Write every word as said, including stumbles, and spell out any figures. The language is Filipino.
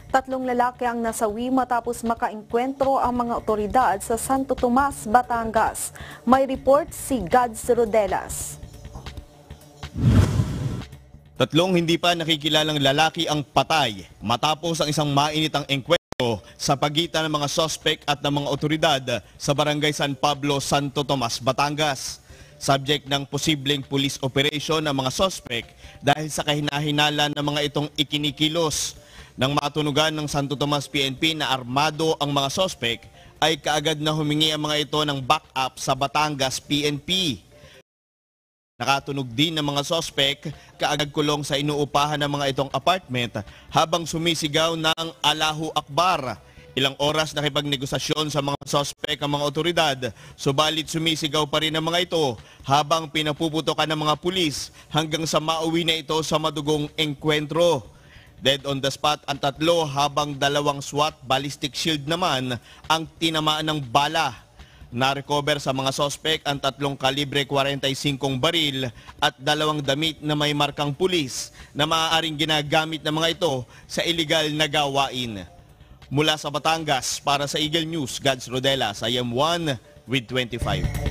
Tatlong lalaki ang nasawi matapos makaengkwentro ang mga otoridad sa Santo Tomas, Batangas. May report si Gads Rodelas. Tatlong hindi pa nakikilalang lalaki ang patay matapos ang isang mainitang engkwentro sa pagitan ng mga sospek at ng mga otoridad sa Barangay San Pablo, Santo Tomas, Batangas. Subject ng posibleng police operation ng mga sospek dahil sa kahinahinalan ng mga itong ikinikilos. Nang matunugan ng Santo Tomas P N P na armado ang mga sospek, ay kaagad na humingi ang mga ito ng backup sa Batangas P N P. Nakatunog din ng mga sospek, kaagad kulong sa inuupahan ng mga itong apartment habang sumisigaw ng Allahu Akbar. Ilang oras nakipagnegosasyon sa mga sospek ang mga otoridad, subalit sumisigaw pa rin ang mga ito habang pinapuputokan ng mga pulis hanggang sa mauwi na ito sa madugong engkwentro. Dead on the spot ang tatlo habang dalawang SWAT ballistic shield naman ang tinamaan ng bala. Na-recover sa mga sospek ang tatlong kalibre forty-five baril at dalawang damit na may markang pulis na maaaring ginagamit ng mga ito sa iligal na gawain. Mula sa Batangas, para sa Eagle News, Gads Rodelas, I am one with twenty-five.